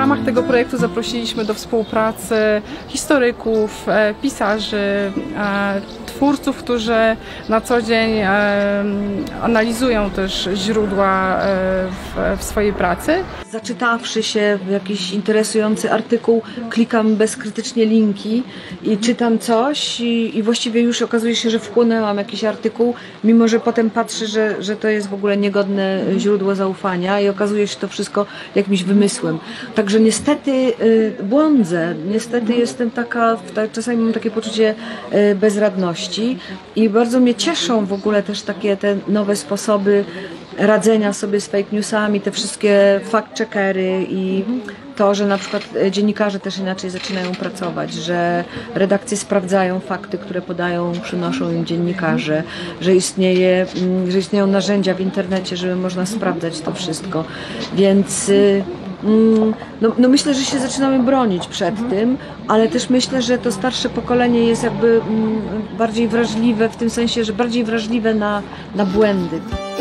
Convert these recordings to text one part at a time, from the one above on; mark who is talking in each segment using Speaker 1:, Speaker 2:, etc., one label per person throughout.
Speaker 1: ramach tego projektu zaprosiliśmy do współpracy historyków, pisarzy, twórców, którzy na co dzień analizują też źródła w swojej pracy.
Speaker 2: Zaczytawszy się w jakiś interesujący artykuł, klikam bezkrytycznie linki i czytam coś i właściwie już okazuje się, że wchłonęłam jakiś artykuł, mimo że potem patrzę, że to jest w ogóle niegodne źródło zaufania i okazuje się to wszystko jakimś wymysłem. Także niestety błądzę, niestety jestem taka, czasami mam takie poczucie bezradności i bardzo mnie cieszą w ogóle też takie te nowe sposoby radzenia sobie z fake newsami, te wszystkie fact-checkery i to, że na przykład dziennikarze też inaczej zaczynają pracować, że redakcje sprawdzają fakty, które przynoszą im dziennikarze, że istnieją narzędzia w internecie, żeby można sprawdzać to wszystko. Więc no myślę, że się zaczynamy bronić przed tym, ale też myślę, że to starsze pokolenie jest jakby bardziej wrażliwe, w tym sensie, że bardziej wrażliwe na błędy.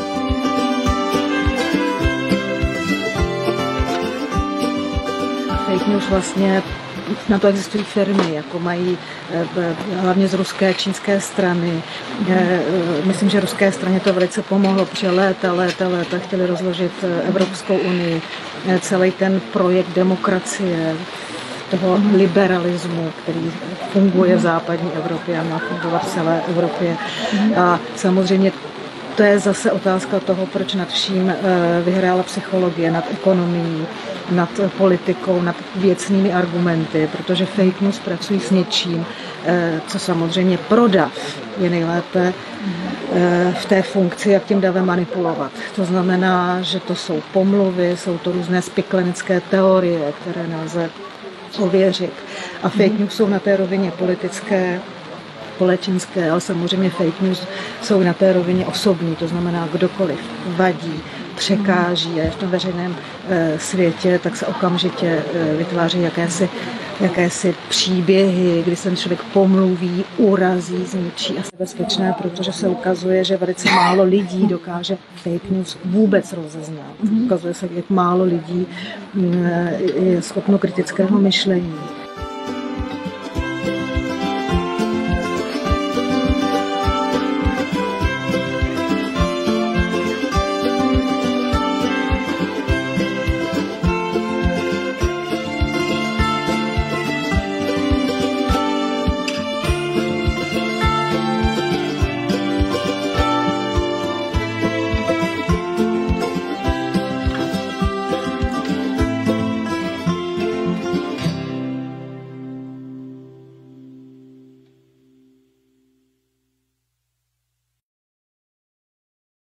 Speaker 2: Fake news vlastně, na to existují firmy, jako mají hlavně z ruské, čínské strany. Myslím, že ruské straně to velice pomohlo, protože léta chtěli rozložit Evropskou unii, celý ten projekt demokracie, toho liberalismu, který funguje v západní Evropě a má fungovat v celé Evropě. A samozřejmě to je zase otázka toho, proč nad vším vyhrála psychologie, nad ekonomií, nad politikou, nad věcnými argumenty, protože fake news pracují s něčím, co samozřejmě prodav je nejlépe v té funkci, jak tím davem manipulovat. To znamená, že to jsou pomluvy, jsou to různé spiklenické teorie, které nelze ověřit. A fake news jsou na té rovině politické, společenské, ale samozřejmě fake news jsou na té rovině osobní, to znamená kdokoliv vadí, překáží a v tom veřejném světě, tak se okamžitě vytváří jakési příběhy, kdy se ten člověk pomluví, urazí, zničí a nebezpečné, protože se ukazuje, že velice málo lidí dokáže fake news vůbec rozeznat. Ukazuje se, jak málo lidí je schopno kritického myšlení.